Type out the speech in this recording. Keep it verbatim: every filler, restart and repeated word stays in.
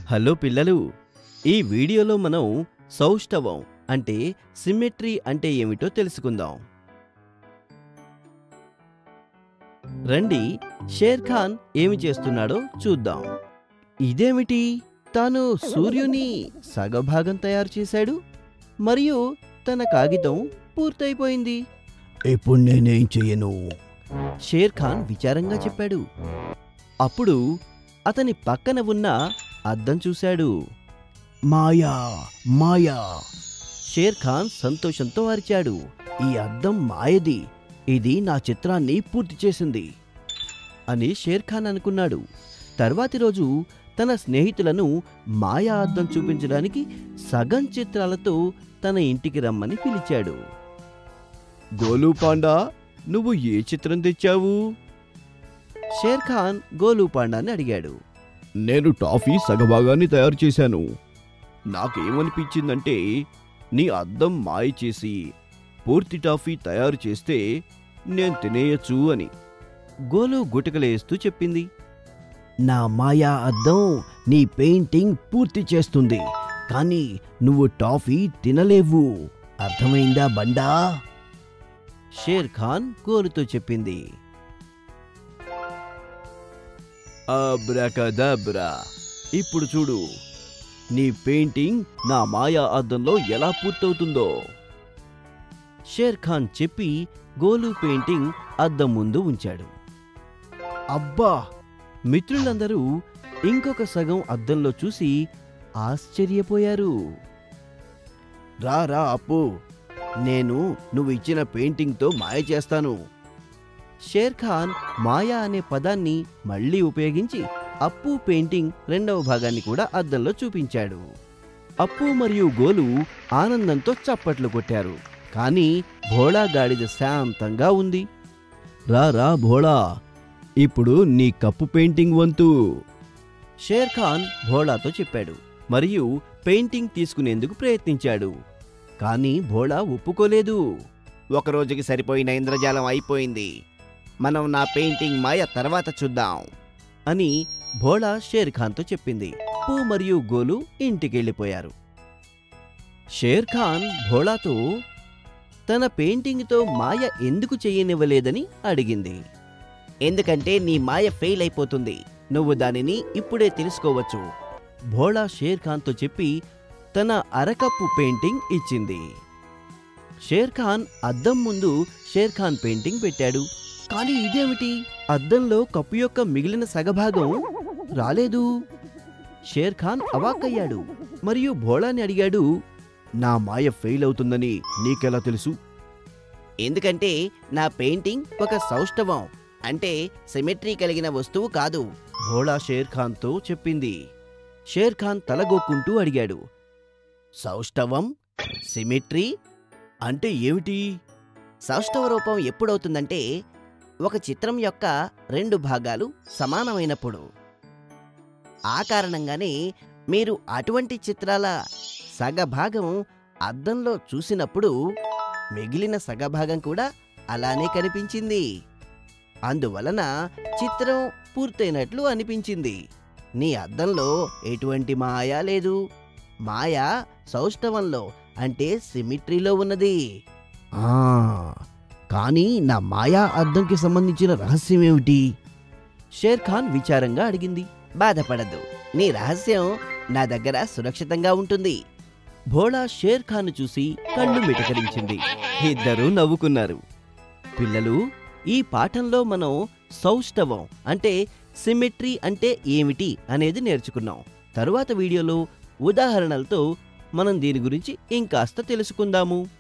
Hello పిల్లలు, ఈ వీడియోలో మనం సౌష్ఠవం అంటే సిమెట్రీ అంటే ఏమిటో తెలుసుకుందాం. రండి, షేర్ ఖాన్ ఏమి చేస్తున్నాడో చూద్దాం. ఇదేమిటి, తాను సూర్యుని సగభాగం తయారు చేశాడు మరియు తన కాగితం పూర్తయిపోయింది. ఇప్పుడు నేనేం చెయ్యను? షేర్ ఖాన్ విచారంగా చెప్పాడు. అప్పుడు అతని పక్కన ఉన్న అద్దం చూశాడు. మాయా మాయా! షేర్ ఖాన్ సంతోషంతో అరిచాడు, ఈ అద్దం మాయది, ఇది నా చిత్రాన్ని పూర్తి చేసింది అని షేర్ ఖాన్ అనుకున్నాడు. తర్వాతి రోజు తన స్నేహితులను మాయా అద్దం చూపించడానికి సగం చిత్రాలతో తన ఇంటికి రమ్మని పిలిచాడు. గోలు పాండా, నువ్వు ఏ చిత్రం తెచ్చావు? షేర్ ఖాన్ గోలు పాండాని అడిగాడు. నేను టాఫీ సగభాగాన్ని తయారు చేశాను. నాకేమనిపించిందంటే నీ అద్దం మాయ చేసి పూర్తి టాఫీ తయారు చేస్తే నేను తినేయచ్చు అని గోలు గుటకలేస్తూ చెప్పింది. నా మాయా అద్దం నీ పెయింటింగ్ పూర్తి చేస్తుంది, కానీ నువ్వు టాఫీ తినలేవు. అర్థమైందా బండా? షేర్ ఖాన్ గోలుతో చెప్పింది. అబ్రాకదబ్రా, ఇప్పుడు చూడు, నీ పెయింటింగ్ నా మాయా అద్దంలో ఎలా పూర్తవుతుందో. షేర్ ఖాన్ చెప్పి గోలు పెయింటింగ్ అద్దం ముందు ఉంచాడు. అబ్బా! మిత్రులందరూ ఇంకొక సగం అద్దంలో చూసి ఆశ్చర్యపోయారు. రా రా అప్పు, నేను నువ్వు ఇచ్చిన పెయింటింగ్తో మాయ చేస్తాను. షేర్ ఖాన్ మాయా అనే పదాన్ని మళ్లీ ఉపయోగించి అప్పు పెయింటింగ్ రెండవ భాగాన్ని కూడా అద్దంలో చూపించాడు. అప్పు మరియు గోలు ఆనందంతో చప్పట్లు కొట్టారు. కానీ భోళా గాడిద శాంతంగా ఉంది. రా రా భోళా, ఇప్పుడు నీ కప్పు పెయింటింగ్ వంతు. షేర్ ఖాన్ భోళాతో చెప్పాడు మరియు పెయింటింగ్ తీసుకునేందుకు ప్రయత్నించాడు. కానీ భోళా ఒప్పుకోలేదు. ఒకరోజుకి సరిపోయిన ఇంద్రజాలం అయిపోయింది, మనం నా పెయింటింగ్ మాయ తర్వాత చూద్దాం అని భోళా షేర్ ఖాన్తో చెప్పింది. అప్పు మరియు గోలు ఇంటికెళ్ళిపోయారు. షేర్ ఖాన్ భోళాతో తన పెయింటింగ్తో మాయ ఎందుకు చెయ్యనివ్వలేదని అడిగింది. ఎందుకంటే నీ మాయ ఫెయిల్ అయిపోతుంది, నువ్వు దానిని ఇప్పుడే తెలుసుకోవచ్చు. భోళా షేర్ ఖాన్తో చెప్పి తన అరకప్పు పెయింటింగ్ ఇచ్చింది. షేర్ ఖాన్ అద్దం ముందు షేర్ ఖాన్ పెయింటింగ్ పెట్టాడు. కానీ ఇదేమిటి, అద్దంలో కప్పు యొక్క మిగిలిన సగభాగం రాలేదు. షేర్ ఖాన్ అవాక్కయ్యాడు మరియు భోళాని అడిగాడు, నా మాయ ఫెయిల్ అవుతుందని నీకెలా తెలుసు? ఎందుకంటే నా పెయింటింగ్ ఒక సౌష్ఠవం అంటే సిమెట్రీ కలిగిన వస్తువు కాదు, భోళా షేర్ ఖాన్తో చెప్పింది. షేర్ ఖాన్ తలగొక్కుంటూ అడిగాడు, సౌష్ఠవం, సిమెట్రీ అంటే ఏమిటి? సౌష్ఠవ రూపం ఎప్పుడవుతుందంటే ఒక చిత్రం యొక్క రెండు భాగాలు సమానమైనప్పుడు. ఆ కారణంగానే మీరు అటువంటి చిత్రాల సగభాగం అద్దంలో చూసినప్పుడు మిగిలిన సగభాగం కూడా అలానే కనిపించింది. అందువలన చిత్రం పూర్తయినట్లు అనిపించింది. నీ అద్దంలో ఎటువంటి మాయ లేదు, మాయ సౌష్ఠవంలో అంటే సిమెట్రీలో ఉన్నది. ఆ కానీ నా మాయా అద్దంకి సంబంధించిన రహస్యం ఏమిటి? షేర్ ఖాన్ విచారంగా అడిగింది. బాధపడద్దు, నీ రహస్యం నా దగ్గర సురక్షితంగా ఉంటుంది. భోళా షేర్ ఖాన్ చూసి కళ్ళు మిటకరించింది. ఇద్దరూ నవ్వుకున్నారు. పిల్లలు, ఈ పాఠంలో మనం సౌష్ఠవం అంటే సిమెట్రీ అంటే ఏమిటి అనేది నేర్చుకున్నాం. తరువాత వీడియోలో ఉదాహరణలతో మనం దీని గురించి ఇంకాస్త తెలుసుకుందాము.